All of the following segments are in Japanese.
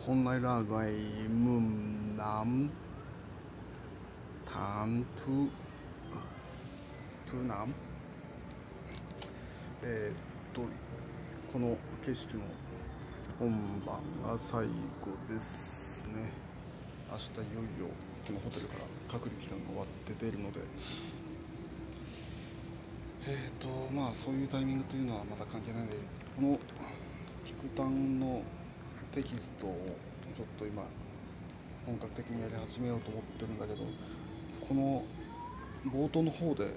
hôm nay là ngày mùng 5 tháng thứ năm。この景色の本番が最後ですね。明日いよいよこのホテルから隔離期間が終わって出るので、まあそういうタイミングというのはまた関係ないので、このピクタンのテキストをちょっと今本格的にやり始めようと思ってるんだけど、この冒頭の方で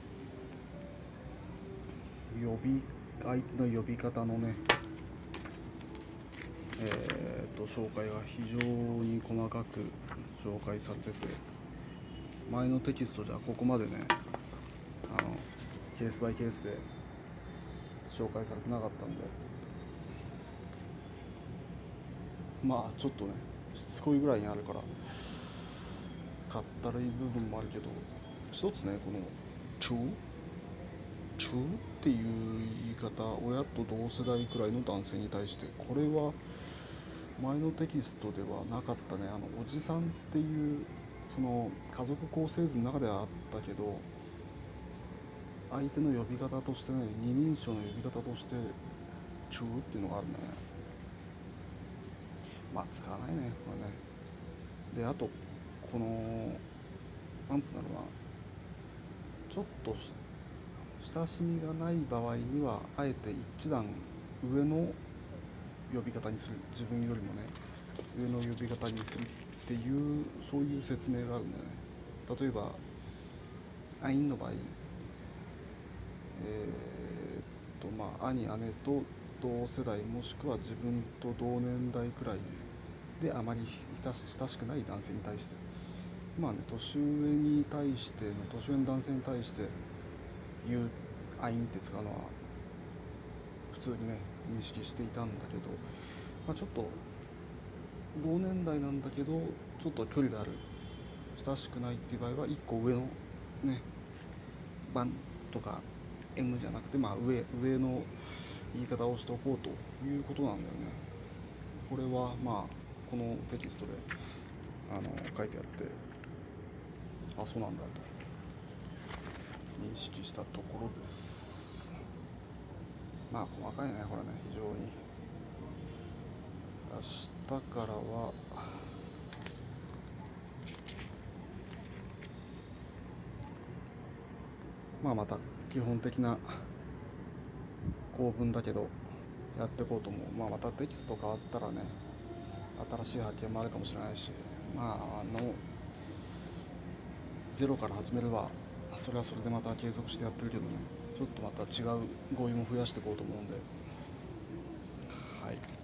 相手の呼び方のね、紹介が非常に細かく紹介されてて、前のテキストじゃここまでね、ケースバイケースで紹介されてなかったんで、まあちょっとねしつこいぐらいにあるからかったるい部分もあるけど、一つね、このチュっていう言い方、親と同世代くらいの男性に対して、これは前のテキストではなかったね。おじさんっていうその家族構成図の中ではあったけど、相手の呼び方としてね、二人称の呼び方としてチューっていうのがあるね。まあ使わないね、これね。で、あとこのなんつうんだろうな、ちょっと親しみがない場合にはあえて一段上の呼び方にする、自分よりもね上の呼び方にするっていう、そういう説明があるんだよね。例えばアインの場合、まあ兄姉と同世代もしくは自分と同年代くらいであまり親しくない男性に対して、まあね、年上に対しての年上の男性に対して言うアインって使うのは普通にね認識していたんだけど、まあ、ちょっと同年代なんだけどちょっと距離がある、親しくないっていう場合は1個上のね番とか M じゃなくて、まあ上の言い方をしておこうということなんだよね。これはまあこのテキストで書いてあって、あ、そうなんだと認識したところです。まあ細かいねこれね、非常に。明日からはまあまた基本的な構文だけどやっていこうと思う。まあまたテキスト変わったらね、新しい発見もあるかもしれないし、まあゼロから始めればそれはそれでまた継続してやってるけどね、ちょっとまた違う語彙も増やしていこうと思うんで、はい。